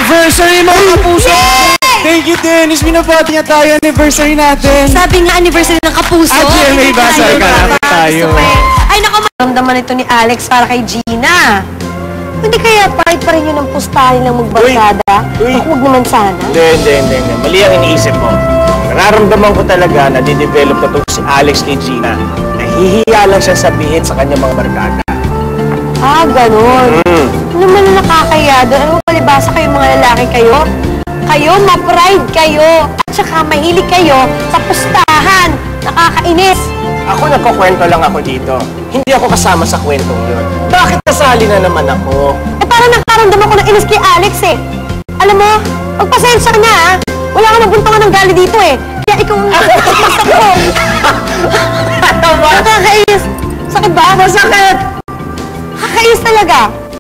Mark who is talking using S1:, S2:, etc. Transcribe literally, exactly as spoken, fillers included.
S1: Anniversary mga kapuso! Thank you, Dennis. Binabati nga tayo anniversary natin.
S2: Sabi nga anniversary ng kapuso.
S1: Ah, G M A ba? Sorry ka namin tayo.
S2: Ay, naku, maramdaman ito ni Alex para kay Gina. Hindi kaya kahit pa rin yun ang pustahan nilang magbarkada?
S3: Uy!
S2: Huwag naman sana.
S3: Hindi, hindi, hindi, hindi. Mali ang iniisip mo. Nararamdaman ko talaga na didevelop na ito si Alex kay Gina. Nahihiya lang siya sabihin sa kanyang mga barkada.
S2: Ah, ganun.
S3: Mm.
S2: Ano naman na nakakaya doon? Ano palibasa kayo mga lalaki kayo? Kayo, ma-pride kayo. At saka mahilig kayo sa pustahan. Nakakainis.
S3: Ako nagkukwento lang ako dito. Hindi ako kasama sa kwentong yun. Bakit nasali na naman ako?
S2: Eh, parang nakaramdam ako ng inis kay Alex eh. Alam mo, magpasensya ka na ha. Wala ka nabuntungan ng gali dito eh. Kaya ikaw ang nakakasak ko. Nakakainis. Sakit ba?
S3: Masakit!
S2: Nakakainis talaga.